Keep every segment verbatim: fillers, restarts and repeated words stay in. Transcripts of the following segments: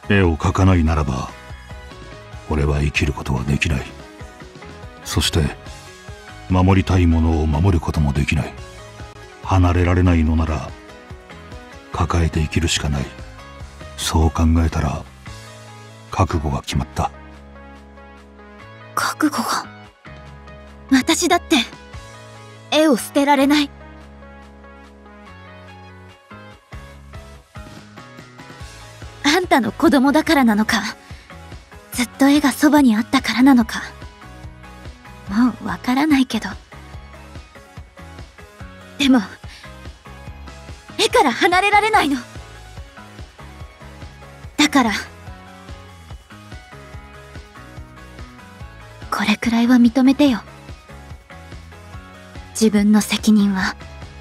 絵を描かないならば俺は生きることはできない。そして守りたいものを守ることもできない。離れられないのなら抱えて生きるしかない。そう考えたら覚悟が決まった。 覚悟が。私だって絵を捨てられない。あんたの子供だからなのか、ずっと絵がそばにあったからなのか、もうわからないけど、でも絵から離れられないの。だからこれくらいは認めてよ。自分の責任は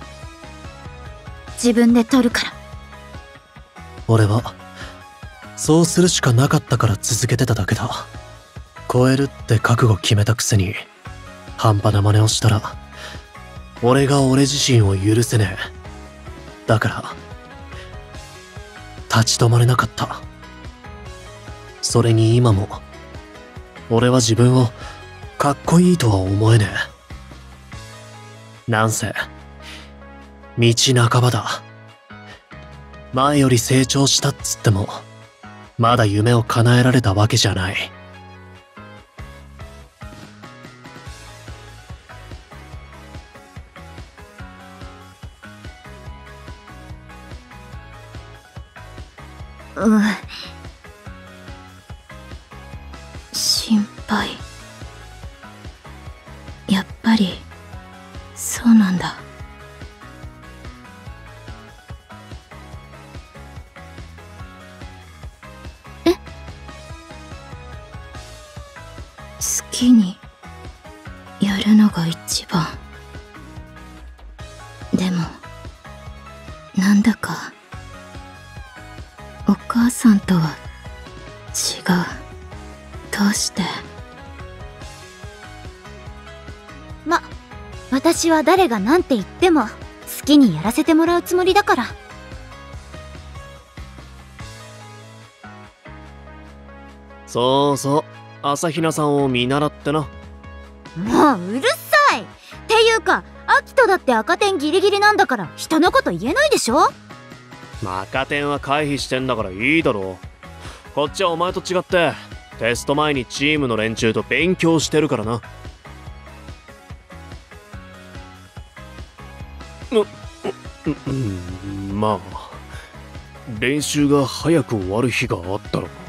自分で取るから。 俺はそうするしかなかったから続けてただけだ。超えるって覚悟決めたくせに半端な真似をしたら俺が俺自身を許せねえ。だから立ち止まれなかった。それに今も俺は自分をかっこいいとは思えねえ。なんせ道半ばだ。前より成長したっつってもまだ夢を叶えられたわけじゃない。 うん、心配。やっぱりそうなんだ。え？好きにやるのが一番。でもなんだかお母さんとは違う。どうして？ま、私は誰が何て言っても好きにやらせてもらうつもりだから。 そうそう、朝比奈さんを見習ってな。 もううるさい。っていうかアキトだって赤点ギリギリなんだから人のこと言えないでしょ。 赤点は回避してんだからいいだろ。こっちはお前と違ってテスト前にチームの連中と勉強してるからな。う、う、うん、まあ練習が早く終わる日があったら。